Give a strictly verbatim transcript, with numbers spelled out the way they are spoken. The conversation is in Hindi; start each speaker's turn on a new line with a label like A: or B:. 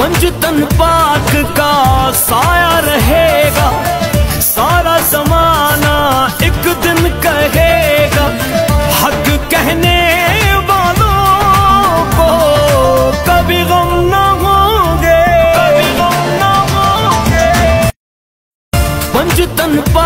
A: पंजतन पाक का साया रहेगा, सारा जमाना एक दिन कहेगा, हक कहने वालों को कभी गम न होंगे, कभी गम न होंगे। पंजतन